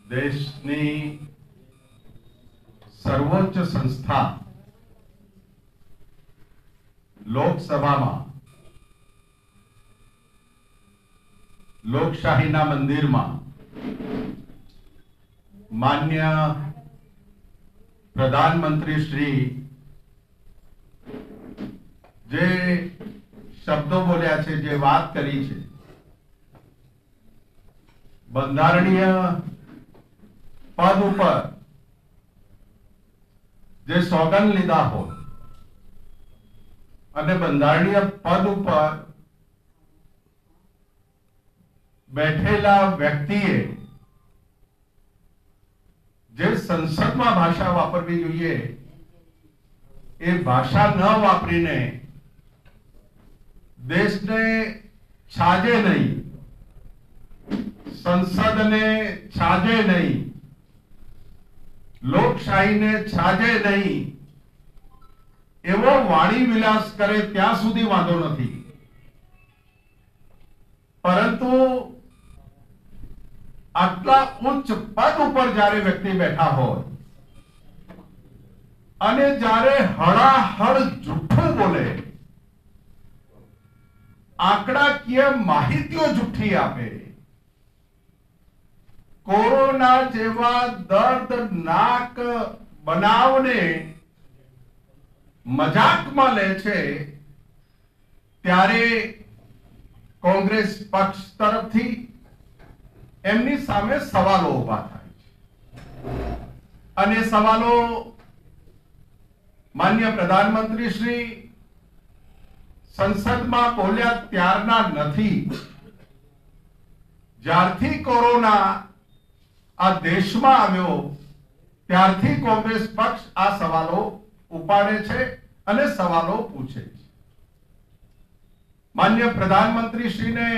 દેશની સર્વોચ્ચ સંસ્થા લોકસભામાં લોકશાહીના મંદિરમાં માન્ય પ્રધાનમંત્રી શ્રી જે શબ્દો બોલ્યા છે, જે વાત કરી છે, બંધારણીય પદ ઉપર જે સોગંદ લીધા હોય અને બંધારણીય પદ ઉપર બેઠેલા વ્યક્તિએ જે સંસદમાં ભાષા વાપરવી જોઈએ એ ભાષા ન વાપરીને દેશને છાજે નહીં, સંસદને છાજે નહીં, લોકશાહીને છાજે નહીં એવો વાણી વિલાસ કરે ત્યાં સુધી વાંધો નથી, પરંતુ આટલા ઉચ્ચ પદ ઉપર જ્યારે વ્યક્તિ બેઠા હોય અને જ્યારે હળાહળ જુઠ્ઠું બોલે, આંકડાકીય માહિતીઓ જુઠ્ઠી આપે, કોરોના જેવા દર્દનાક બનાવને મજાકમાં લે છે, ત્યારે કોંગ્રેસ પક્ષ તરફથી એમની સામે સવાલો ઉભા થાય છે અને સવાલો માન્ય પ્રધાનમંત્રી શ્રી સંસદમાં બોલ્યા ત્યારના નથી. જ્યારથી કોરોના આ દેશમાં આવ્યો ત્યારથી કોંગ્રેસ પક્ષ આ સવાલો ઉપાડે છે અને સવાલો પૂછે છે. માન્ય પ્રધાનમંત્રી શ્રીને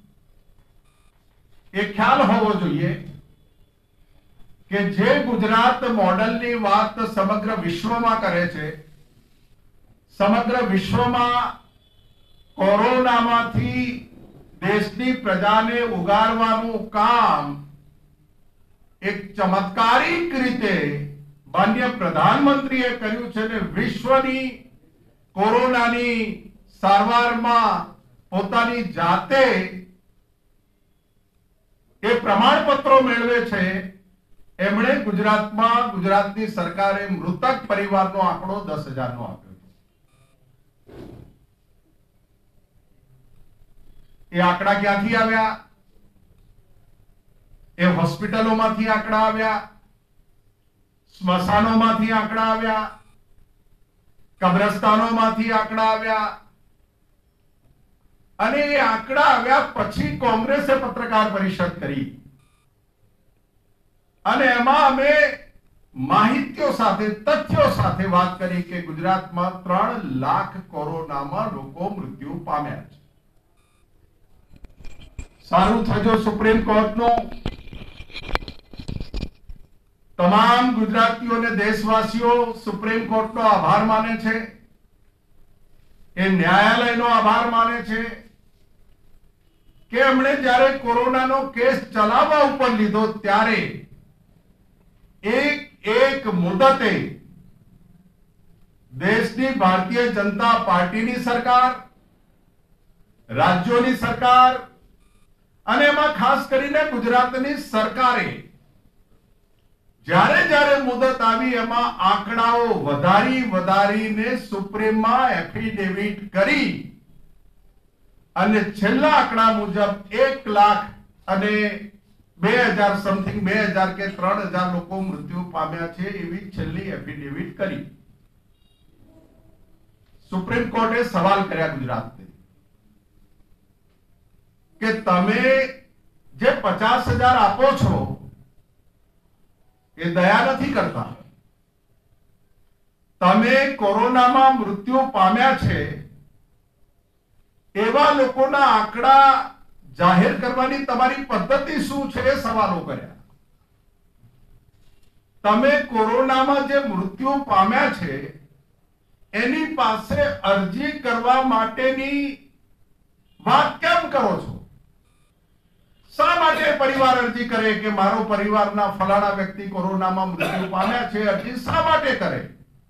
એ ખ્યાલ હોવો જોઈએ કે જે ગુજરાત મોડલની વાત સમગ્ર વિશ્વમાં કરે છે, સમગ્ર વિશ્વમાં કોરોનામાંથી દેશની પ્રજાને ઉગારવાનું કામ એક ચમત્કારિક રીતે માન્ય પ્રધાનમંત્રીએ કર્યું છે ને વિશ્વની કોરોનાની સારવારમાં પોતાની જાતે એ પ્રમાણપત્રો મેળવે છે. એમણે ગુજરાતમાં ગુજરાતની સરકારે મૃતક પરિવારનો આંકડો 10,000 નો આપ્યો. એ આંકડા ક્યાંથી આવ્યા? એ હોસ્પિટલોમાંથી આંકડા આવ્યા, સ્મશાનોમાંથી આંકડા આવ્યા, કબ્રસ્તાનોમાંથી આંકડા આવ્યા અને એ આંકડા આવ્યા પછી કોંગ્રેસે પત્રકાર પરિષદ કરી અને એમાં અમે માહિતીઓ સાથે, તથ્યો સાથે વાત કરી કે ગુજરાતમાં 3 લાખ કોરોનામાં લોકો મૃત્યુ પામ્યા છે. સારું થજો સુપ્રીમ કોર્ટનો તમામ ગુજરાતીઓ અને દેશવાસીઓ સુપ્રીમ કોર્ટનો આભાર માને છે, એ ન્યાયાલયનો આભાર માને છે કે એમણે જ્યારે કોરોનાનો કેસ ચલાવવા ઉપર લીધો ત્યારે એક મુદતે દેશની ભારતીય જનતા પાર્ટીની સરકાર, રાજ્યોની સરકાર અને એમાં ખાસ કરીને ગુજરાતની સરકારે જ્યારે જ્યારે મુદત આવી એમાં આંકડાઓ વધારીને સુપ્રીમમાં એફિડેવિટ કરી અને છેલ્લા આંકડા મુજબ 1 લાખ અને 2000 સમથિંગ 2000 કે 3000 લોકો મૃત્યુ પામ્યા છે એવી છેલ્લી એફિડેવિટ કરી. સુપ્રીમ કોર્ટે સવાલ કર્યા ગુજરાતને કે તમે જે 50,000 આપો છો એ દયા નથી કરતા. તમે કોરોનામાં મૃત્યુ પામ્યા છે એવા લોકોના આંકડા જાહેર કરવાની તમારી પદ્ધતિ શું છે એ સવાલો કર્યા. તમે કોરોનામાં જે મૃત્યુ પામ્યા છે એની પાસે અરજી કરવા માટેની વાત કેમ કરો છો? શા માટે પરિવાર અરજી કરે કે મારો પરિવારના ફલાણા વ્યક્તિ કોરોનામાં મૃત્યુ પામ્યા છે? અરજી શા માટે કરે?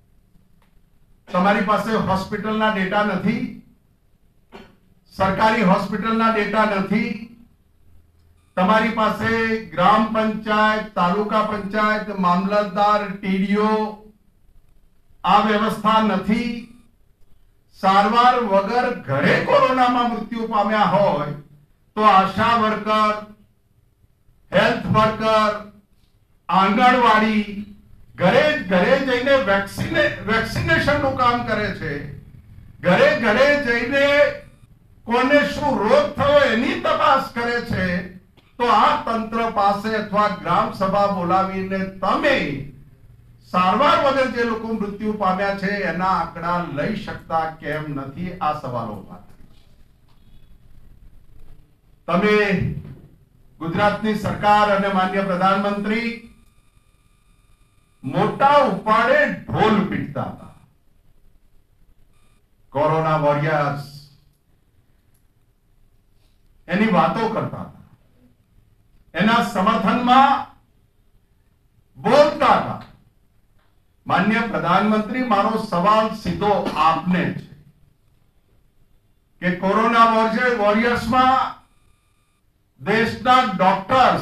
તમારી પાસે હોસ્પિટલના ડેટા નથી? સરકારી હોસ્પિટલના ડેટા નથી? તમારી પાસે ગ્રામ પંચાયત, તાલુકા પંચાયત, મામલતદાર, ટીડીઓ આ વ્યવસ્થા નથી? સારવાર વગર ઘરે કોરોનામાં મૃત્યુ પામ્યા હોય તો ASHA worker, health worker, anganwadi ઘરે જઈને વેક્સિનેશનનું કામ કરે છે. ઘરે જઈને કોને શું રોગ થયો એની તપાસ કરે છે. તો આ તંત્ર પાસે અથવા ગ્રામ સભા બોલાવીને તમે સારવાર વગર જે લોકો મૃત્યુ પામ્યા છે એના આંકડા લઈ શકતા કેમ નથી? આ સવાલો ઉભા થાય છે. તમે ગુજરાતની સરકાર અને માનનીય પ્રધાનમંત્રી મોટા ઉપાડે ઢોલ પીટતા હતા. કોરોના વોરિયર્સ એની વાતો કરતા હતા, એના સમર્થનમાં બોલતા હતા. માનનીય પ્રધાનમંત્રી, મારો સવાલ સીધો આપને છે કે કોરોના વોરિયર્સમાં દેશના ડોક્ટર્સ,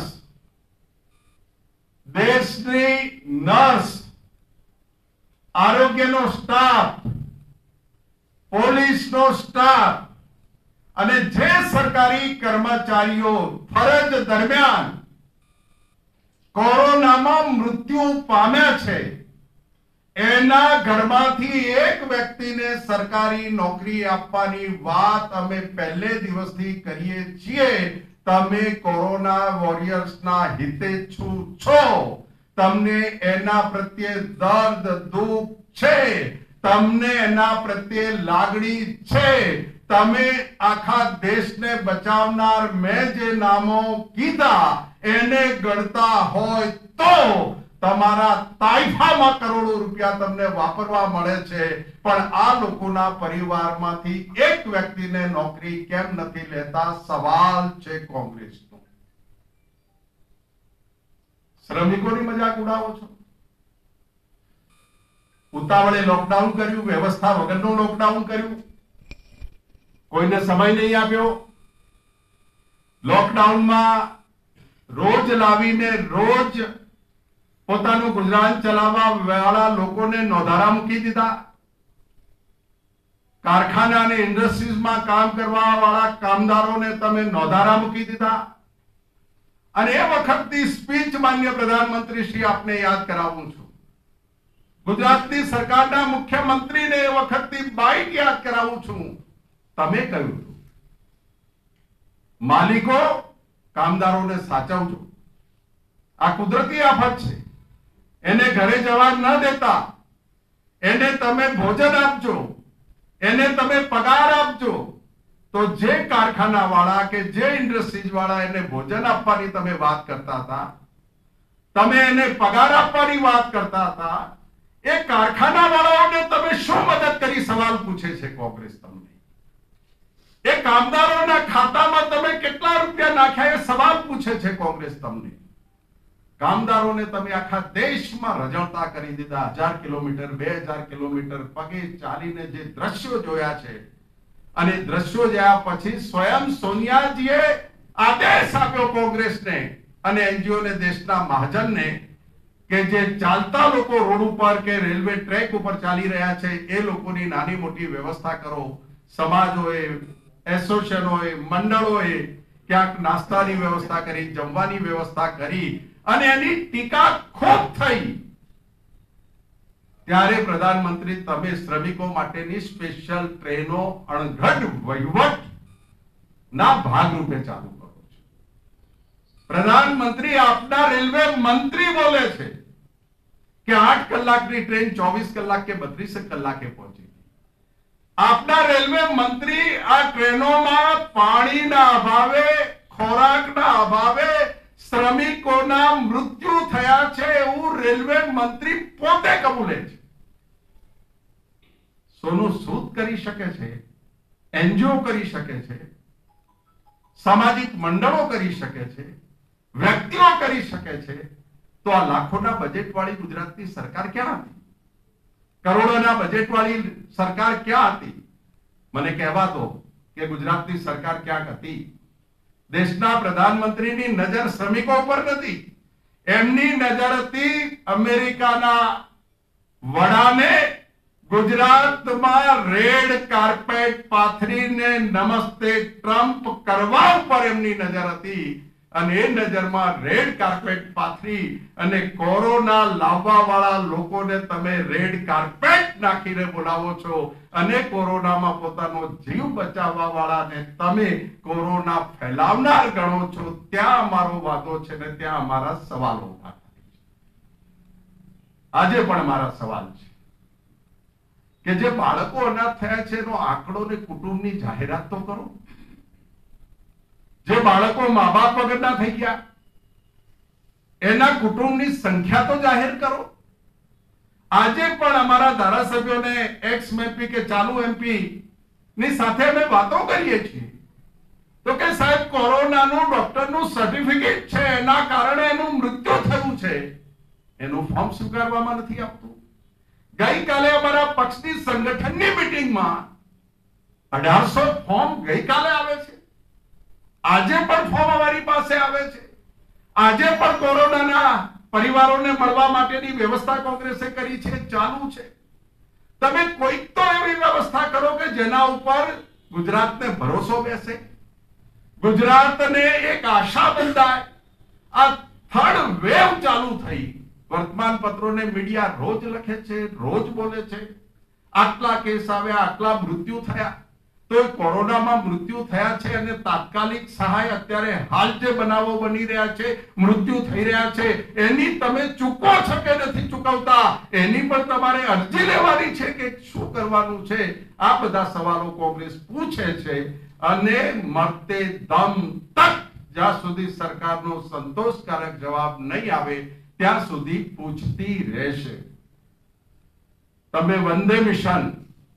દેશની નર્સ, આરોગ્યનો સ્ટાફ, પોલીસનો સ્ટાફ અને જે સરકારી કર્મચારીઓ ફરજ દરમિયાન કોરોનામાં મૃત્યુ પામ્યા છે એના ઘરમાંથી એક વ્યક્તિને સરકારી નોકરી આપવાની વાત અમે પહેલે દિવસથી કરીએ છીએ. તમે કોરોના વોરિયર્સના હિતેચ્છુ છો. તમને એના પ્રત્યે દર્દ, દુઃખ છે. તમને એના પ્રત્યે લાગણી છે. તમે આખા દેશને બચાવનાર મેં જે નામો કીધા એને ગણતા હોય તો તમારા તાઇફામાં કરોડો રૂપિયા તમને વાપરવા મળે છે, પણ આ લોકોના પરિવારમાંથી એક વ્યક્તિને નોકરી કેમ નથી લેતા? સવાલ છે કોંગ્રેસનો. શ્રમિકોની મજાક ઉડાવો છો. ઉતાવળે લોકડાઉન કર્યું, વ્યવસ્થા વગરનું લોકડાઉન કર્યું, કોઈને સમય નહીં આપ્યો. લોકડાઉનમાં રોજ લાવીને રોજ પોતાનું ગુજરાન ચલાવવા વાળા લોકોને નોંધારા મૂકી દીધા. કારખાના અને ઇન્ડસ્ટ્રીઝમાં કામ કરવા વાળા કામદારોને તમે નોંધારા મૂકી દીધા. અને એ વખતની સ્પીચ માન્ય પ્રધાનમંત્રી શ્રી આપને યાદ કરાવું છું. ગુજરાતની સરકારના મુખ્યમંત્રીને એ વખતની બાઇટ યાદ કરાવું છું. તમે કહ્યું હતું, માલિકો કામદારોને સાચવજો. આ કુદરતી આફત છે, એને ઘરે જવા ન દેતા. એને તમે ભોજન આપજો, એને તમે પગાર આપજો. તો જે કારખાના વાળા કે જે ઇન્ડસ્ટ્રીઝ વાળા એને ભોજન આપવાની તમે વાત કરતા હતા, તમે એને પગાર આપવાની વાત કરતા હતા, એ કારખાના વાળાઓને તમે શું મદદ કરી? સવાલ પૂછે છે કોંગ્રેસ તમને. એ કામદારોના ખાતામાં તમે કેટલા રૂપિયા નાખ્યા? એ સવાલ પૂછે છે કોંગ્રેસ તમને. કામદારોને તમે આખા દેશમાં રજળતા કરી દીધા. 1000 કિલોમીટર, 2000 કિલોમીટર પગે ચાલીને જે દ્રશ્યો જોયા છે, અને દ્રશ્યો જોયા પછી સ્વયં સોનિયાજીએ આદેશ આપ્યો કોંગ્રેસને અને એનજીઓ ને, દેશના મહાજનને, કે જે ચાલતા લોકો રોડ ઉપર કે રેલવે ટ્રેક ઉપર ચાલી રહ્યા છે એ લોકોની નાની મોટી વ્યવસ્થા કરો. સમાજોએ, એસોસિએશનોએ, મંડળોએ ક્યાંક નાસ્તાની વ્યવસ્થા કરી, જમવાની વ્યવસ્થા કરી, અને એની ટીકા ખૂબ થઈ. ત્યારે પ્રધાનમંત્રી, તમે શ્રમિકો માટેની સ્પેશિયલ ટ્રેનો અણઘડ વહીવટ ના ભાગરૂપે ચાલુ કરો છો. પ્રધાનમંત્રી, આપના રેલવે મંત્રી બોલે છે કે 8 કલાકની ટ્રેન 24 કલાક કે 32 કલાકે પહોંચી. આપના રેલવે મંત્રી આ ટ્રેનોમાં પાણીના અભાવે, ખોરાકના અભાવે શ્રમિકોના મૃત્યુ થયા છે એવું રેલવે મંત્રી પોતે કબૂલે છે. સોનું સૂદ કરી શકે છે, એનજીઓ કરી શકે છે, સામાજિક મંડળો કરી શકે છે, વ્યક્તિઓ કરી શકે છે, તો આ લાખોના બજેટ વાળી ગુજરાતની સરકાર ક્યાં હતી? કરોડોના બજેટ વાળી સરકાર ક્યાં હતી? મને કહેવા દો કે ગુજરાતની સરકાર ક્યાંક હતી. દેશના પ્રધાનમંત્રીની નજર શ્રમિકો પર નથી, એમની નજર હતી અમેરિકાના વડાને ગુજરાતમાં રેડ કાર્પેટ પાથરીને નમસ્તે ટ્રમ્પ કરવા ઉપર એમની નજર હતી. અને એ નજરમાં રેડ કાર્પેટ પાથરી અને કોરોના લાવવા વાળા લોકોને તમે રેડ કાર્પેટ નાખીને બોલાવો છો અને કોરોનામાં પોતાનો જીવ બચાવવા વાળાને તમે કોરોના ફેલાવનાર ગણો છો. ત્યાં અમારો વાદો છે ને ત્યાં અમારા સવાલો ઉભા થાય છે. આજે પણ મારા સવાલ છે કે જે બાળકો અનાથ થયા છે એનો આંકડો ને કુટુંબની જાહેરાત તો કરો. જે બાળકો મા બાપ વગરના થઈ ગયા એના કુટુંબની સંખ્યા તો જાહેર કરો. આજે પણ અમારા ધારાસભ્યોને એક્સ એમપી કે ચાલુ એમપી ની સાથે અમે વાતો કરીએ છીએ તો કે સાહેબ કોરોનાનું ડોક્ટરનું સર્ટિફિકેટ છે, એના કારણે એનું મૃત્યુ થયું છે, એનું ફોર્મ સ્વીકારવામાં નથી આવતું. ગઈકાલે અમારા પક્ષની સંગઠનની મીટિંગમાં 1800 ફોર્મ ગઈકાલે આવે છે. આજે પણ ફોર્મ અમારી પાસે આવે છે. આજે પણ કોરોનાના પરિવારોને મળવા માટેની વ્યવસ્થા કોંગ્રેસે કરી છે, ચાલુ છે. તમે કોઈક તો એવી વ્યવસ્થા કરો કે જેના ઉપર ગુજરાતને ભરોસો બેસે, ગુજરાતને એક આશા બંધાય. આ થર્ડ વેવ ચાલુ થઈ. વર્તમાન પત્રોને મીડિયા રોજ લખે છે, રોજ બોલે છે, આટલા કેસ આવ્યા, આટલા મૃત્યુ થયા. તો કોરોનામાં મૃત્યુ થયા છે અને તાત્કાલિક સહાય અત્યારે હાલ જે બનાવો બની રહ્યા છે, મૃત્યુ થઈ રહ્યા છે, એની તમે ચૂકો છો કે નથી ચૂકવતા, એની પણ તમારે અરજી લેવાની છે કે શું કરવાનું છે. આ બધા સવાલો કોંગ્રેસ પૂછે છે અને મરતે દમ તક જ્યાં સુધી સરકારનો સંતોષકારક જવાબ નહીં આવે ત્યાં સુધી પૂછતી રહેશે. તમે વંદે મિશન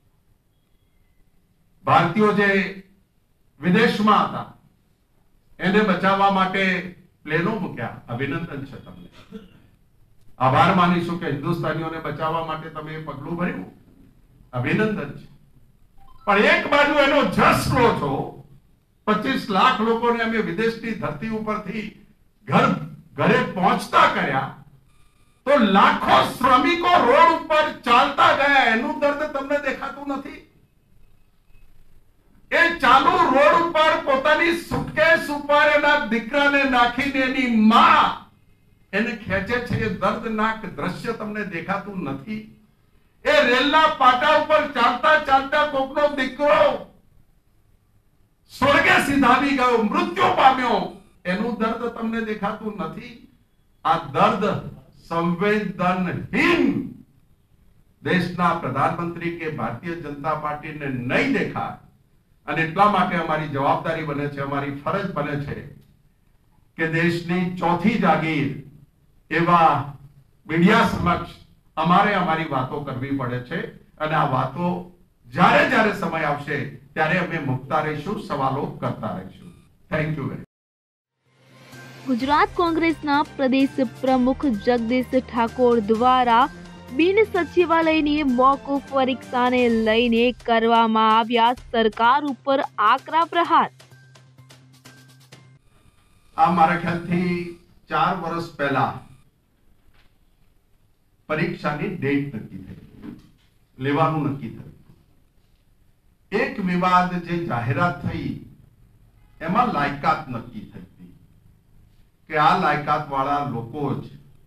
ભારતીયો જે વિદેશમાં હતા એને બચાવવા માટે પ્લેનો મૂક્યા, અભિનંદન છે તમને. આભાર માનીશું કે હિન્દુસ્તાનીઓને બચાવવા માટે તમે એ પગલું ભર્યું, અભિનંદન છે. પણ એક બાજુ એનો જશ લો છો, 25 લાખ લોકોને અમે વિદેશની ધરતી ઉપરથી ઘરે પહોંચતા કર્યા, તો લાખો શ્રમિકો રોડ ઉપર ચાલતા ગયા, એનું દર્દ તમને દેખાતું નથી? એ ચાલુ રોડ ઉપર પોતાની સુટકેસ ઉપર એના દીકરાને નાખીને એની માં એને ખેંચે છે, એ દર્દનાક દ્રશ્ય તમને દેખાતું નથી? એ રેલના પાટા ઉપર ચાલતા ચાલતા કોકનો દીકરો સ્વર્ગે સિધાવી ગયો, મૃત્યુ પામ્યો, એનું દર્દ તમને દેખાતું નથી? આ દર્દ સંવેદનહીન દેશના પ્રધાનમંત્રી કે ભારતીય જનતા પાર્ટીને નહીં દેખાય. અને એટલા માટે અમારી જવાબદારી બને છે, અમારી ફરજ બને છે કે દેશની ચોથી જાગીર એવા મીડિયા સમક્ષ અમારે અમારી વાતો કરવી પડે છે. અને આ વાતો જ્યારે જ્યારે સમય આવશે ત્યારે અમે મુકતા રહીશું, સવાલો કરતા રહીશું. Thank you very. ગુજરાત કોંગ્રેસના પ્રદેશ પ્રમુખ જગદીશ ઠાકોર દ્વારા બિન સચિવાલયની મોકૂફ પરીક્ષાને લઈને કરવામાં આવ્યા સરકાર ઉપર આકરા પ્રહાર. આ મારા ખ્યાલથી 4 વર્ષ પહેલા પરીક્ષાની ડેટ નક્કી થઈ, લેવાનું નક્કી થયું. એક વિવાદ જે જાહેરાત થઈ એમાં લાયકાત નક્કી થઈ કે આ લાયકાત વાળા લોકો જ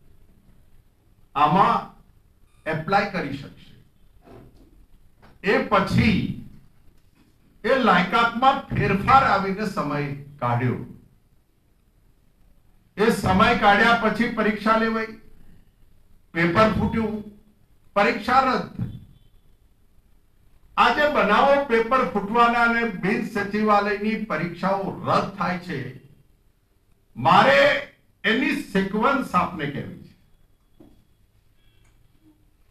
આમાં એપ્લાય કરી શકશે. એ પછી એ લાયકાતમાં ફેરફાર આવીને સમય કાઢ્યો. એ સમય કાઢ્યા પછી પરીક્ષા લેવાઈ, પેપર ફૂટ્યું, પરીક્ષા રદ થઈ. આજે બનાવો પેપર ફૂટવાના અને બિન સચિવાલયની પરીક્ષાઓ રદ થાય છે, મારે એની સિક્વન્સ આપને કહેવી છે.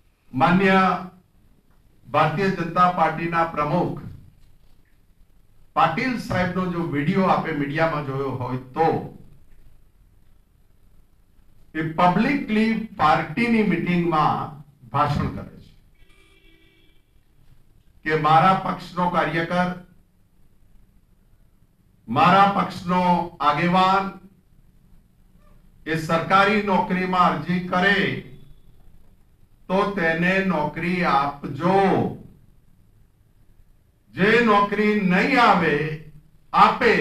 માન્ય ભારતીય જનતા પાર્ટીના પ્રમુખ પાટીલ સાહેબનો જો વિડીયો આપે મીડિયામાં જોયો હોય તો એ પબ્લિકલી પાર્ટીની મીટિંગમાં ભાષણ કરે છે કે મારા પક્ષનો કાર્યકર, મારા પક્ષનો આગેવાન એ સરકારી નોકરીમાં અરજી કરે તો તેને નોકરી આપજો, જે નોકરી નહીં આપે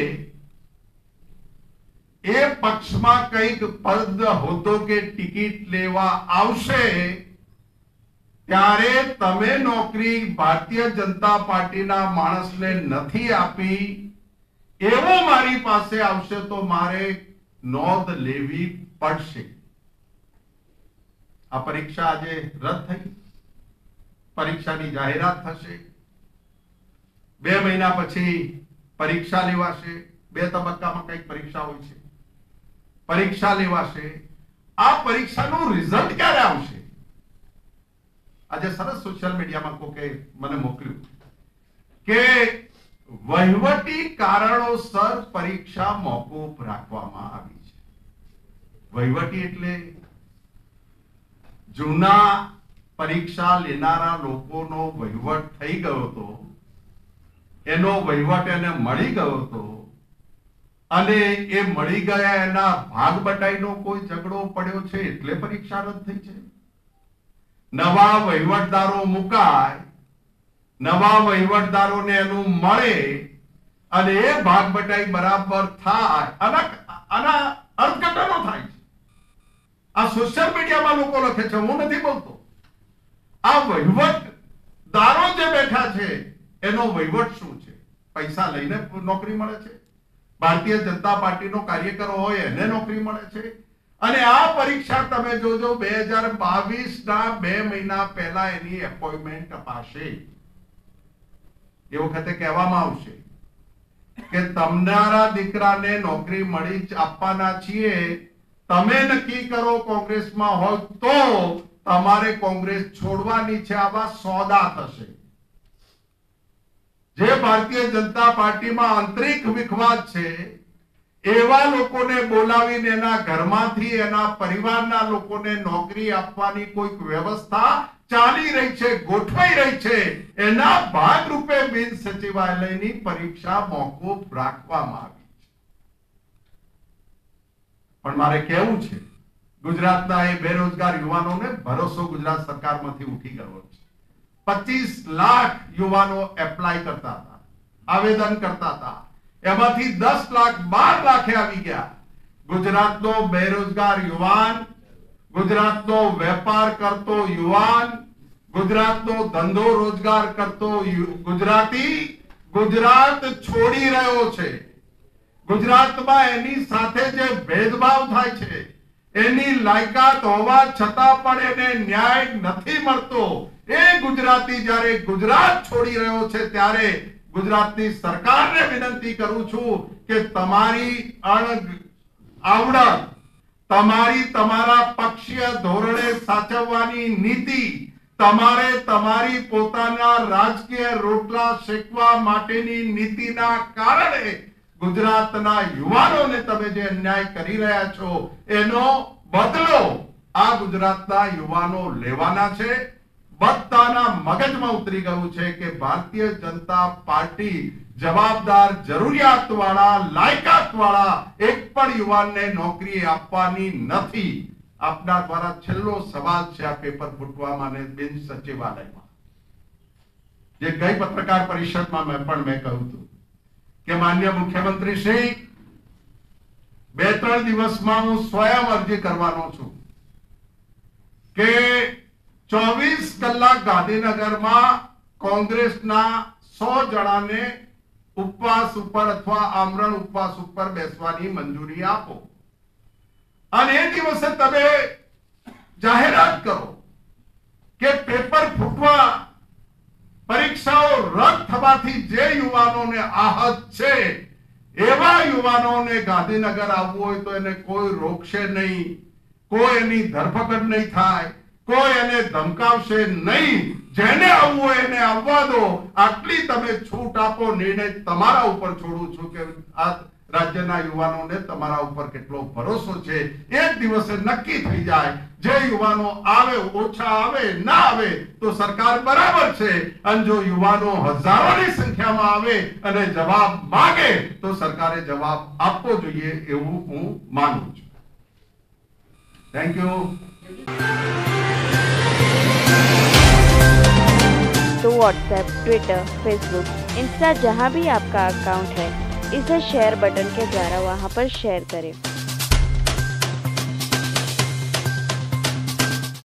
એ પક્ષમાં કંઈક પદ હોદ્દો કે ટિકિટ લેવા આવશે ત્યારે તમે નોકરી ભારતીય જનતા પાર્ટીના માણસને નથી આપી એવો મારી પાસે આવશે તો મારે નોંધ લેવી પડશે. આ પરીક્ષા આજે રદ થઈ, પરીક્ષાની જાહેરાત થશે, 2 મહિના પછી પરીક્ષા લેવાશે. 2 તબક્કામાં કઈક પરીક્ષા હોય છે, પરીક્ષા લેવાશે. આ પરીક્ષાનું રિઝલ્ટ ક્યારે આવશે? આજે સરસ સોશિયલ મીડિયામાં કોકે મને મોકલ્યું કે વહીવટી કારણોસર પરીક્ષા મોકૂફ રાખવામાં આવી છે. વહીવટી એટલે જૂના પરીક્ષા લેનારા લોકોનો વહીવટ થઈ ગયો હતો, એનો વહીવટ એને મળી ગયો હતો અને એ મળી ગયા એના ભાગ બટાઈનો કોઈ ઝઘડો પડ્યો છે એટલે પરીક્ષા રદ થઈ છે. નવા વહીવટદારો મુકાય, નવા વહીવટદારોને એનું મળે અને એ ભાગ બટાઈ બરાબર થાય, આના અર્થઘટનો થાય છે. આ સોશિયલ મીડિયામાં લોકો લખે છે, હું નથી બોલતો. આ વહીવટદારો જે બેઠા છે એનો વહીવટ શું છે? પૈસા લઈને નોકરી મળે છે, ભારતીય જનતા પાર્ટીનો કાર્યકર હોય એને નોકરી મળે છે. અને આ પરીક્ષા તમે જોજો 2022 ના 2 મહિના પહેલા એની એપોઇન્ટમેન્ટ અપાશે. એ વખતે કહેવામાં આવશે કે તમારા દીકરાને નોકરી મળી આપવાના છીએ, તમે નક્કી કરો કોંગ્રેસમાં હોય તો તમારે કોંગ્રેસ છોડવાની છે. આવા સોદા થશે. જે ભારતીય જનતા પાર્ટીમાં આંતરિક વિખવાદ છે એવા લોકોને બોલાવીને એના ઘરમાંથી એના પરિવારના લોકોને નોકરી આપવાની કોઈક વ્યવસ્થા ચાલી રહી છે, ગોઠવાઈ રહી છે. એના ભાગરૂપે બિન સચિવાલયની પરીક્ષા મોકૂફ રાખવામાં આવી છે. પણ મારે કહેવું છે, ગુજરાતના એ બેરોજગાર યુવાનોને ભરોસો ગુજરાત સરકારમાંથી ઉઠી ગયો છે. 25 લાખ યુવાનો એપ્લાય કરતા હતા, આવેદન કરતા હતા, એમાંથી 10 લાખ 12 લાખે આવી ગયા. ગુજરાતનો બેરોજગાર યુવાન, ગુજરાતનો વેપાર કરતો યુવાન, ગુજરાતનો ધંધો રોજગાર કરતો ગુજરાતી ગુજરાત છોડી રહ્યો છે. ગુજરાતમાં એની સાથે જે ભેદભાવ થાય છે, એની લાયકાત હોવા છતાં પણ એને ન્યાય નથી મળતો. એ ગુજરાતી જ્યારે ગુજરાત છોડી રહ્યો છે ત્યારે ગુજરાતની સરકારને વિનંતી કરું છું કે તમારી આવડત, તમારા પક્ષીય ધોરણે સાચવવાની નીતિ, તમારે તમારી પોતાના રાજકીય રોટલા શેકવા માટેની નીતિના કારણે ગુજરાતના યુવાનોને તમે જે અન્યાય કરી રહ્યા છો એનો બદલો આ ગુજરાતના યુવાનો લેવાના છે. બધાના મગજમાં ઉતરી ગયું છે કે ભારતીય જનતા પાર્ટી જવાબદાર, જરૂરિયાતવાળા, લાયકાતવાળા એક પણ યુવાનને નોકરી આપવાની નથી. આપના દ્વારા છેલ્લો સવાલ છે આ પેપર ફૂટવામાં અને બિન સચિવાલયમાં. જે ગઈ પત્રકાર પરિષદમાં મેં કહ્યું હતું કે માનનીય મુખ્યમંત્રી શ્રી, 2-3 દિવસમાં હું સ્વયં અરજી કરવાનો છું કે 24 કલાક ગાંધીનગરમાં કોંગ્રેસના 100 જણાને ઉપવાસ ઉપર અથવા આમરણ ઉપવાસ ઉપર બેસવાની મંજૂરી આપો અને એ દિવસે તમે જાહેરાત કરો કે પેપર ફૂટવા, પરીક્ષાઓ રદ થવાથી જે યુવાનોને આહત છે એવા યુવાનોને ગાંધીનગર આવવું હોય તો એને કોઈ રોકશે નહીં, કોઈ એની ધરપકડ નહીં થાય, કોઈ એને ધમકાવશે નહીં. જેને આવવું હોય એને આવવા દો. આટલી તમે છૂટ આપો. નિર્ણય તમારા ઉપર છોડું છું કે આ રાજ્યના યુવાનોને તમારા ઉપર કેટલો ભરોસો છે. એક દિવસે નક્કી થઈ જાય. જે યુવાનો આવે, ઓછા આવે, ના આવે તો સરકાર બરાબર છે. અને જો યુવાનો હજારોની સંખ્યામાં આવે અને જવાબ માંગે તો સરકારે જવાબ આપવો જોઈએ એવું હું માનું છું. Thank you. तो व्हाट्सएप, ट्विटर, फेसबुक, इंस्टा जहाँ भी आपका अकाउंट है, इसे शेयर बटन के द्वारा वहाँ पर शेयर करें।